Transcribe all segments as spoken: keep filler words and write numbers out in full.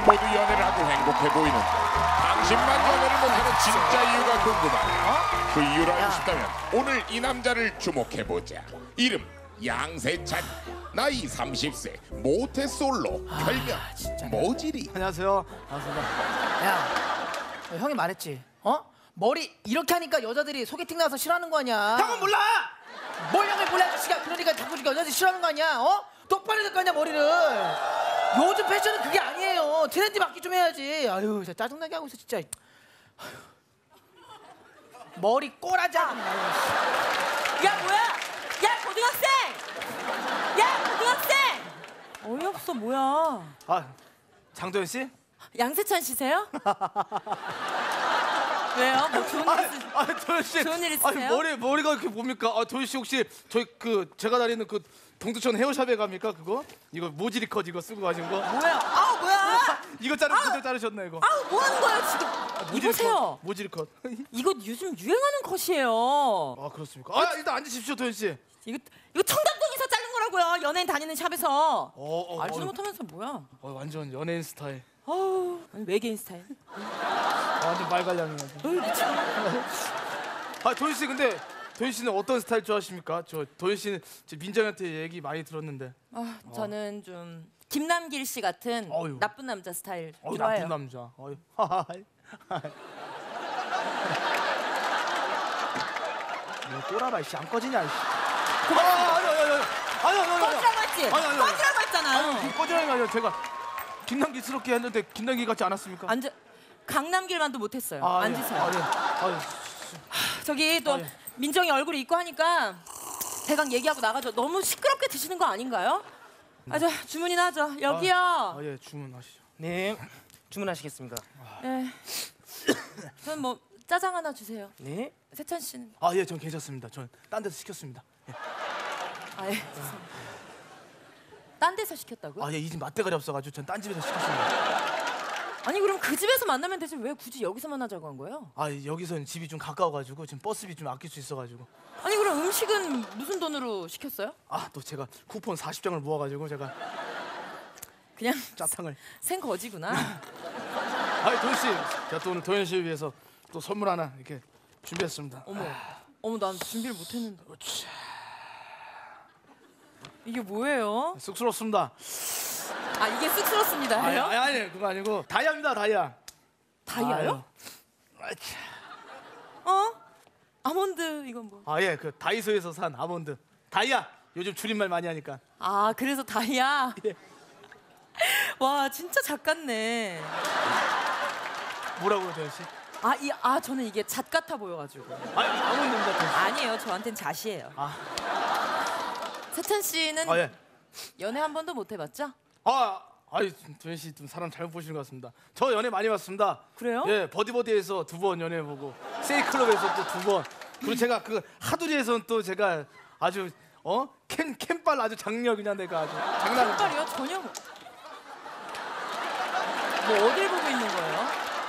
모두 연애를 하고 행복해 보이는 당신만 연애를 못하는 진짜 이유가 궁금하다. 그 이유를 알고 싶다면 오늘 이 남자를 주목해보자. 이름 양세찬, 나이 삼십 세, 모태솔로, 별명 아, 모지리. 안녕하세요. 반갑습니다. 야, 형이 말했지. 어? 머리 이렇게 하니까 여자들이 소개팅 나와서 싫어하는 거 아니야. 형은 몰라. 뭘 형이 몰라 아저씨가. 그러니까 자꾸 여자들이 싫어하는 거 아니야. 어? 똑바로 해야 될 거 아니야 머리를. 요즘 패션은 그게 아니에요. 트렌드 맞기 좀 해야지. 아유 진짜 짜증나게 하고 있어 진짜. 아유. 머리 꼬라지. 야 뭐야? 야 고등학생! 야 고등학생! 어이없어 뭐야? 아 장도연 씨? 양세찬 씨세요? 왜요? 뭐 좋은 일 있으... 아, 아 도연 씨. 좋은 일 있으세요? 아니, 머리 머리가 이렇게 뭡니까? 아 도연 씨 혹시 저희 그 제가 다니는 그 동두천 헤어샵에 갑니까 그거? 이거 모지리 컷 이거 쓰고 가신 거? 뭐야? 아우 뭐야? 이거 자르 그대로 자르셨나 이거? 아우 뭐 하는 거예요 지금? 아, 이보세요. 모지리 컷. 이거 요즘 유행하는 컷이에요. 아 그렇습니까? 아 일단 앉으십시오 도연 씨. 이거 이거 청담동에서 자른 거라고요. 연예인 다니는 샵에서. 어, 어, 알지도 어, 못하면서 뭐야? 어, 완전 연예인 스타일. 어우 외계인 스타일. 아, 완전 말갈량이야. 어이 미쳐. 아 도현 씨 근데 도현 씨는 어떤 스타일 좋아하십니까? 저 도현 씨는 저 민정한테 얘기 많이 들었는데. 아 저는 좀 김남길 씨 같은 어휴. 나쁜 남자 스타일 어이, 좋아해요. 나쁜 남자. 어이. 뭐 꼬라봐 씨 안 꺼지냐 씨. 아, 아니 아니 아니 아니 아니 아니 꺼지라고 했지? 아니, 아니, 아니. 꺼지라고 했잖아요. 아니 꺼지라는 게 아니라 제가 김남길스럽게 했는데 김남길 같지 않았습니까? 앉아. 강남길만도 못했어요. 아, 앉으세요. 예. 아, 예. 아, 예. 저기 또 아, 예. 민정이 얼굴이 있고 하니까 대강 얘기하고 나가죠. 너무 시끄럽게 드시는 거 아닌가요? 아, 저 주문이나 하죠. 여기요. 아, 예, 주문하시죠. 네, 주문하시겠습니다. 네. 전 뭐 짜장 하나 주세요. 네. 세찬 씨는? 아, 예, 전 괜찮습니다. 전 딴 데서 시켰습니다. 예. 아, 예. 딴 데서 시켰다고요? 아, 예, 이 집 맛대가리 없어가지고 전 딴 집에서 시켰습니다. 아니 그럼 그 집에서 만나면 되지 왜 굳이 여기서 만나자고 한 거예요? 아, 여기서는 집이 좀 가까워가지고 지금 버스비 좀 아낄 수 있어가지고. 아니 그럼 음식은 무슨 돈으로 시켰어요? 아, 또 제가 쿠폰 사십 장을 모아가지고 제가 그냥 짜탕을. 생거지구나. 아니, 도현 씨, 제가 또 오늘 도현 씨를 위해서 또 선물 하나 이렇게 준비했습니다. 어머, 어머 난 준비를 못했는데. 이게 뭐예요? 쑥스럽습니다. 아 이게 쑥스럽습니다. 아니, 해요? 아니, 아니, 그거 아니고 다이아입니다, 다이아. 다이아요? 아유, 아차. 어? 아몬드 이건 뭐? 아, 예, 그 다이소에서 산 아몬드. 다이아. 요즘 줄임말 많이 하니까. 아 그래서 다이아? 예. 와 진짜 작같네. 뭐라고요, 도현 씨? 아, 이, 아 저는 이게 잣 같아 보여가지고. 아니, 아몬드입니다, 도현 씨. 아니에요, 저한텐 잣이에요. 아, 세찬 씨는 아, 예. 연애 한 번도 못 해봤죠? 아, 아이, 도현 씨 좀 사람 잘못 보시는 것 같습니다. 저 연애 많이 봤습니다. 그래요? 예, 버디버디에서 두 번 연애 보고, 세이클럽에서 또 두 번. 그리고 제가 그 하두리에서는 또 제가 아주 어 캠 캠빨 아주 장력 그냥 내가 아주 장난. 색깔이요? 전혀 뭐, 뭐 어딜 보고 있는 거예요?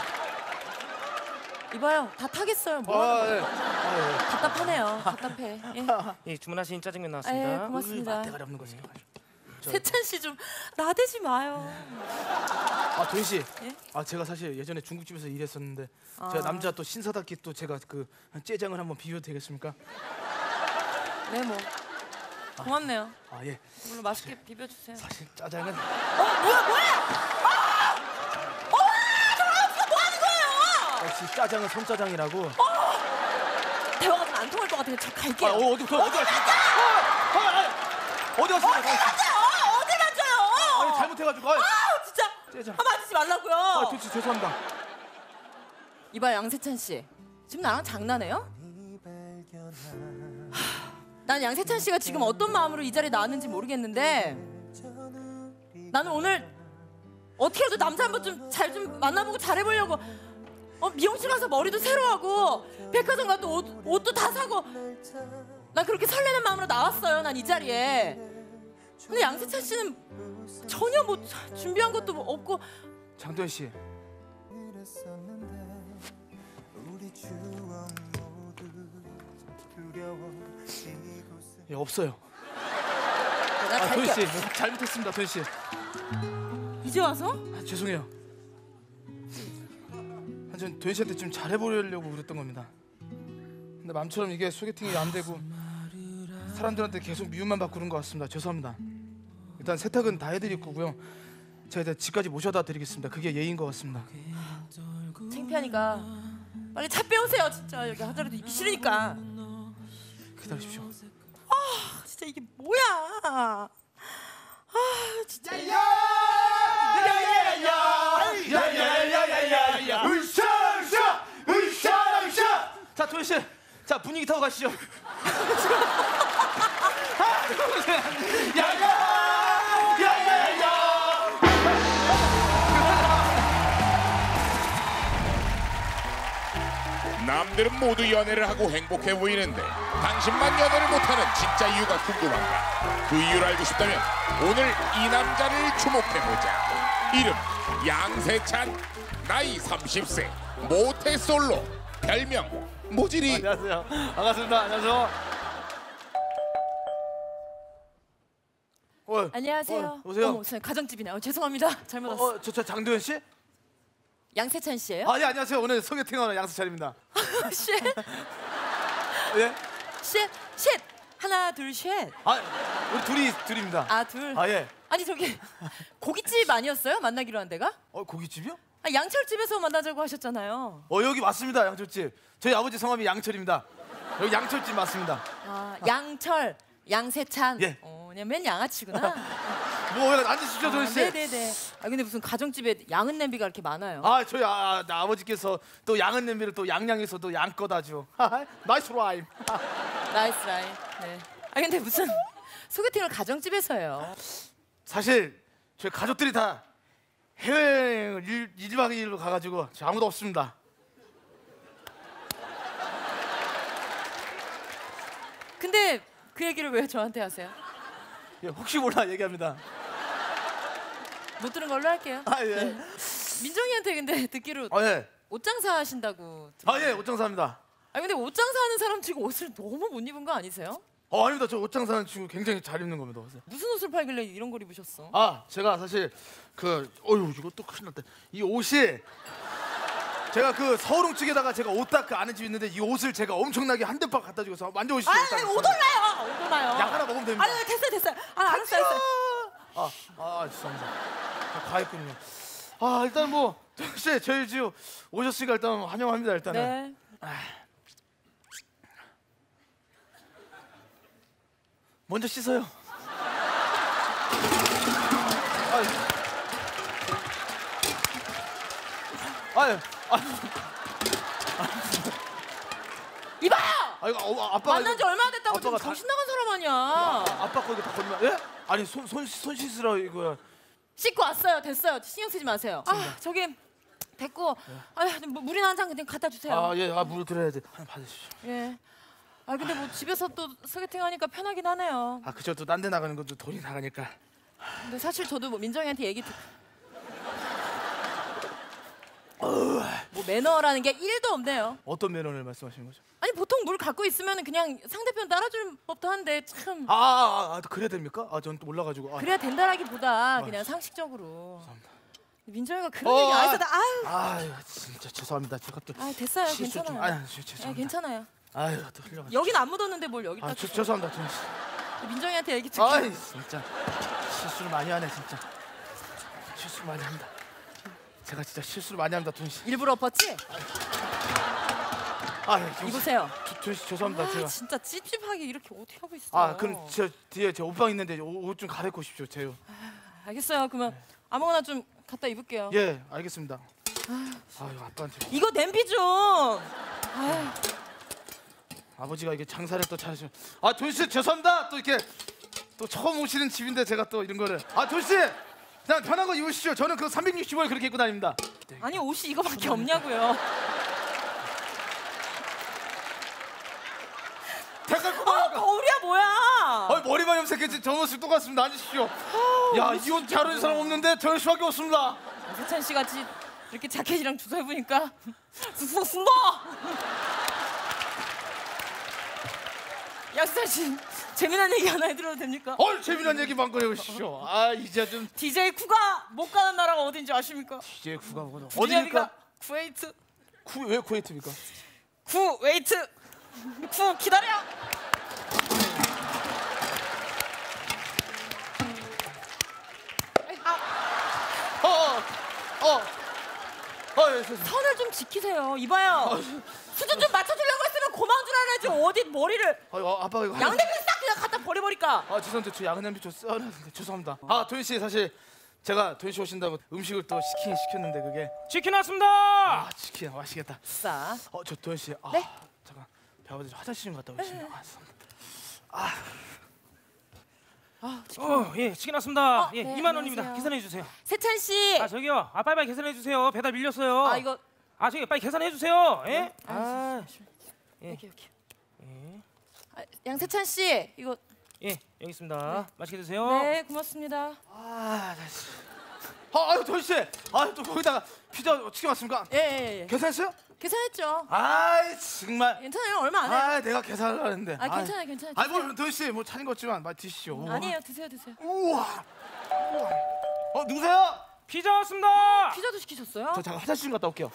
이봐요, 다 타겠어요. 뭐 하는 아, 거예요? 예. 아, 예. 답답하네요. 답답해. 예. 예, 주문하신 짜장면 예, 나왔습니다. 고맙습니다. 대가리 없는 거지. 세찬 씨 좀 나대지 마요. 아, 도현 씨. 예? 아, 제가 사실 예전에 중국집에서 일했었는데 아. 제가 남자 또 신사답게 또 제가 그 째장을 한번 비벼도 되겠습니까? 네, 뭐 고맙네요. 아, 예. 물론 맛있게 비벼주세요. 사실 짜장은 어, 뭐야, 뭐야? 아! 어, 저랑 지금 뭐 하는 거예요? 역시 짜장은 손짜장이라고. 대화가 좀 안 통할 것 같아요. 저 갈게요. 아, 어, 어디 그 어디 갔습니까? 어, 아, 아, 어디 갔습니까? 만져요! 어디 만져요? 아니, 잘못해가지고. 아, 아, 진짜. 째장. 아, 만지지 말라고요. 아, 도현 씨 죄송합니다. 이봐, 양세찬 씨. 지금 나랑 장난해요? 하, 난 양세찬 씨가 지금 어떤 마음으로 이 자리에 나왔는지 모르겠는데 나는 오늘 어떻게라도 남자 한 번 좀 잘 좀 만나보고 잘해보려고 어, 미용실 가서 머리도 새로 하고 백화점 가도 옷, 옷도 다 사고 난 그렇게 설레는 마음으로 나왔어요. 난 이 자리에. 근데 양세찬 씨는 전혀 뭐 준비한 것도 없고. 장도현 씨. 예, 없어요. 나 아, 도현 갈게요. 씨 잘못했습니다, 도현 씨. 이제 와서? 아, 죄송해요. 전 도현 씨한테 좀 잘해보려고 그랬던 겁니다. 근데 맘처럼 이게 소개팅이 안 되고 사람들한테 계속 미움만 받고 그런 것 같습니다. 죄송합니다. 일단 세탁은 다 해드릴 거고요. 제가 일단 집까지 모셔다 드리겠습니다. 그게 예의인 것 같습니다. 창피하니까 빨리 차 빼오세요. 진짜 여기 하자라도 있기 싫으니까. 기다리십시오. 아 진짜 이게 뭐야? 아 진짜. 야야야야야야야야 으쌰으쌰 으쌰으쌰. 자 도현 씨, 자 분위기 타고 가시죠. 야야야야야. 남들은 모두 연애를 하고 행복해 보이는데 당신만 연애를 못하는 진짜 이유가 궁금한가? 그 이유를 알고 싶다면 오늘 이 남자를 주목해보자. 이름 양세찬, 나이 삼십 세, 모태솔로, 별명 모질이. 안녕하세요. 반갑습니다. 안녕하세요. 어, 안녕하세요. 어, 오세요. 어머, 선생님, 가정집이네요. 죄송합니다. 잘못 왔어. 어, 저, 저 장도현 씨? 양세찬 씨예요? 아, 예, 안녕하세요. 오늘 소개팅하는 양세찬입니다. 쉣, 예? 쉣, 쉣. 하나, 둘, 쉣. 아, 우리 둘이 둘입니다. 아, 둘. 아, 예. 아니 저기 고깃집 아니었어요? 만나기로 한 데가? 어, 고깃집이요? 아, 양철집에서 만나자고 하셨잖아요. 어, 여기 맞습니다. 양철집. 저희 아버지 성함이 양철입니다. 여기 양철집 맞습니다. 아, 양철, 양세찬. 예. 어, 그냥 맨 양아치구나. 뭐, 왜 앉으시죠, 도현 아, 씨? 네네네. 아 근데 무슨 가정집에 양은 냄비가 이렇게 많아요? 아, 저희 아, 나 아버지께서 또 양은 냄비를 또 양양에서 또 양껏 아주. 나이스 라임. 나이스 라인. 네. 아 근데 무슨 소개팅을 가정집에서요? 사실 저희 가족들이 다 해외여행을 일, 일박 이일로 가가지고 저 아무도 없습니다. 근데 그 얘기를 왜 저한테 하세요? 예, 혹시 몰라 얘기합니다. 못 들은 걸로 할게요. 아, 예. 민정이한테 근데 듣기로 아, 예. 옷장사 하신다고. 아, 예, 옷장사입니다. 아 근데 옷장사 하는 사람 지금 옷을 너무 못 입은 거 아니세요? 어, 아닙니다. 저 옷장사는 친구 굉장히 잘 입는 겁니다. 무슨 옷을 팔길래 이런 걸 입으셨어? 아, 제가 사실 그 어휴 이거 또 큰일 났다. 이 옷이 제가 그 서울흥 측에다가 제가 옷딱 그 아는 집 있는데 이 옷을 제가 엄청나게 한 대박 갖다 주고서 만져보시죠. 아, 옷딱 옷 올라요. 옷 올라요. 약 하나 먹으면 됩니다. 아, 됐어요, 됐어요. 아, 알았어요, 알았어요. 아, 아, 죄송합니다. 저 과했군요. 아, 일단 뭐 혹시 저희 집 오셨으니까 일단 환영합니다. 일단은. 네. 먼저 씻어요. 아유. 아유. 아유. 이봐요. 아 이거 어, 아빠가 만난 지 이거- 얼마 됐다고 지금 아빠가 정신 나간 사람 아니야. 아빠 거 이거 다 건드면 예? 아니 손 손 손 씻으라 이거야. 씻고 왔어요. 됐어요. 신경 쓰지 마세요. 아, 저기 됐고. 아, 뭐 물이나 한 잔 그냥 갖다 주세요. 아 예, 아 물 드려야 돼. 하나 받으십시오. 예. 아 근데 뭐 집에서 또 소개팅 하니까 편하긴 하네요. 아 그저 또 딴 데 나가는 것도 돈이 나가니까. 근데 사실 저도 뭐 민정이한테 얘기 듣. 뭐 매너라는 게 일도 없네요. 어떤 매너를 말씀하시는 거죠? 아니 보통 물 갖고 있으면 그냥 상대편 따라줄 법도 한데 참 아, 아, 아, 아 그래야 됩니까? 아, 전 또 몰라가지고. 아, 그래야 된다라기보다 그냥 상식적으로. 죄송합니다. 민정이가 그런 어, 얘기 안 아, 했다. 아유, 아유, 진짜 죄송합니다. 제가 또 아 됐어요. 실수 좀. 괜찮아요. 아유, 죄- 아, 죄송합니다. 괜찮아요. 아유, 또 흘려가지고. 여긴 안 묻었는데 뭘 여기 아, 다 죄- 죄송합니다. 좀. 민정이한테 얘기 듣기. 아이, 진짜 실수를 많이 하네, 진짜. 실수를 많이 합니다. 제가 진짜 실수를 많이 합니다, 돈 씨. 일부러 엎었지? 아, 예, 돈 씨. 이보세요. 돈 씨, 죄송합니다. 아 제가. 진짜 찝찝하게 이렇게 어떻게 하고 있어요? 아, 그럼 저 뒤에 제 옷방 있는데 옷 좀 갈아입고 오십시오, 제요. 알겠어요. 그러면 아무거나 좀 갖다 입을게요. 예, 알겠습니다. 아유, 아빠한테 이거 냄비 좀. 아유, 아버지가 이게 장사를 또 잘하시면. 아, 돈 씨, 죄송합니다. 또 이렇게 또 처음 오시는 집인데 제가 또 이런 거를. 아, 돈 씨, 그냥 편한 거 입으시죠. 저는 그 삼백육십오일 그렇게 입고 다닙니다. 아니 옷이 이거밖에 없냐고요. 잠깐만. 어, 거울이야 뭐야? 아, 머리만 염색했지 저 모습 똑같습니다. 앉으십시오. 야, 이 옷 잘 어울리는 사람 없는데 저 수밖에 없습니다. 세찬 씨 같이 이렇게 자켓이랑 주소 해보니까 쑥쑥 숨어. 양세찬 씨 재미난 얘기 하나 해드려도 됩니까? 어, 재미난 얘기 많고 해보시죠. 아, 이제 좀 디제이 쿠가 못 가는 나라가 어딘지 아십니까? 디제이 구가 뭐죠? 어디입니까? 어디입니까? 쿠웨이트. 쿠 왜 쿠웨이트입니까? 구 웨이트. 구 기다려. 어어어 어, 예, 죄송합니다. 선을 좀 지키세요. 이봐요. 수준 좀 맞춰주려고 했으면 고만 줄 알아야지. 어디 머리를 아, 어, 아빠 이거 양대를 싹 그냥 갖다 버려버리까. 아 죄송합니다. 저 양냄비 좀 써놨는데 죄송합니다. 아 도현 씨 사실 제가 도현 씨 오신다고 음식을 또 시키긴 시켰는데 그게 치킨 왔습니다. 아 치킨 맛있겠다. 싸. 어저 도현 씨. 아, 네? 잠깐 배 아파서 화장실 좀 갔다 오겠습니다. 아, 죄송합니다. 어, 예, 치킨 왔습니다. 어, 예, 네, 이만 원입니다. 안녕하세요. 계산해 주세요. 세찬 씨. 아, 저기요. 아, 빨리빨리 계산해 주세요. 배달 밀렸어요. 아 이거 아, 저기 빨리 계산해 주세요. 예? 아, 아, 여기 여기. 아, 양세찬 씨 이거. 예, 여기 있습니다. 맛있게 드세요. 네 고맙습니다. 아 다시. 아 아유 도현 씨. 아또 거기다가 피자 치킨 왔습니까? 예예 예. 계산했어요? 계산했죠. 아이 정말. 괜찮아요. 얼마 안 해. 아 내가 계산을 하는데. 아 괜찮아요 괜찮아요. 아이 뭐 도현 씨뭐 차린 것 같지만 많이 드시죠. 우와. 아니에요 드세요 드세요. 우와. 우와. 어 누구세요? 피자 왔습니다. 피자도 시키셨어요? 저 잠깐 화장실 좀 갔다 올게요.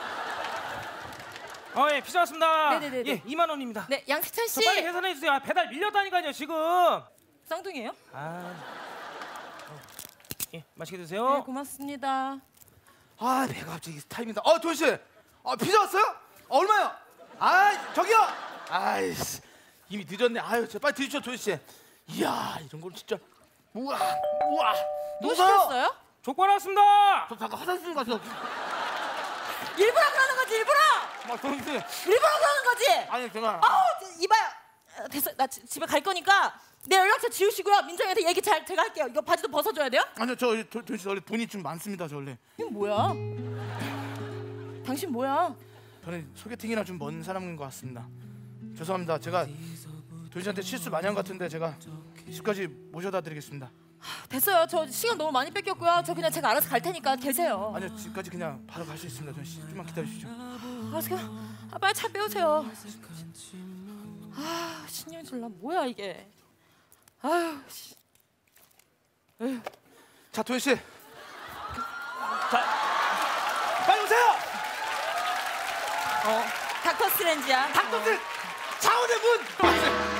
어, 예, 피자 왔습니다. 네네네네. 예, 이만 원입니다. 네 양세찬 저 씨. 빨리 계산해 주세요. 아, 배달 밀렸다니까요, 지금. 쌍둥이에요? 아. 어. 예, 맛있게 네 드세요. 고맙습니다. 아 내가 갑자기 타이밍다. 어 도현 씨. 아 피자 왔어요? 어, 얼마요? 아 저기요. 아이씨 이미 늦었네. 아유 저 빨리 드십시오 도현 씨. 이야 이런 걸 진짜. 우와 우와. 뭐 누구세요? 시켰어요? 족발 왔습니다. 저 잠깐 화장실 좀 가서. 일부러 그러는 거지 일부러. 아 도현 씨. 일부러 그러는 거지. 아니 제가. 아우 이봐요. 어, 됐어 나 지- 집에 갈 거니까 내 연락처 지우시고요. 민정이한테 얘기 잘 제가 할게요. 이거 바지도 벗어줘야 돼요? 아니요 저 도- 도현 씨 원래 돈이 좀 많습니다 저 원래. 이건 뭐야? 당신 뭐야? 저는 소개팅이나 좀 먼 사람인 것 같습니다. 죄송합니다. 제가 도현 씨한테 실수 많이 한 것 같은데 제가 집까지 모셔다 드리겠습니다. 됐어요. 저 시간 너무 많이 뺏겼고요. 저 그냥 제가 알아서 갈 테니까 계세요. 아니요 집까지 그냥 바로 갈 수 있습니다 도현 씨. 좀만 기다려 주시죠. 알았어. 그냥 아, 빨리 차 빼오세요. 아 신경질나 뭐야 이게. 아유 씨. 자 도현 씨. 자 빨리 오세요. 어 닥터 스트레인지야. 닥터들 차원의 문.